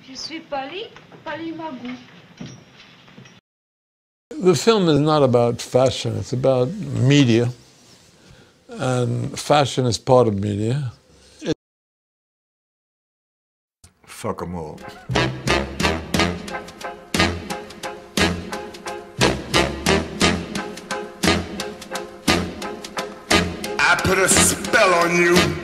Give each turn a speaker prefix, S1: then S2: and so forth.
S1: Je suis Pali, Pali Magou.
S2: The film is not about fashion, it's about media. And fashion is part of media.
S3: Fuck 'em all. I put a spell on you.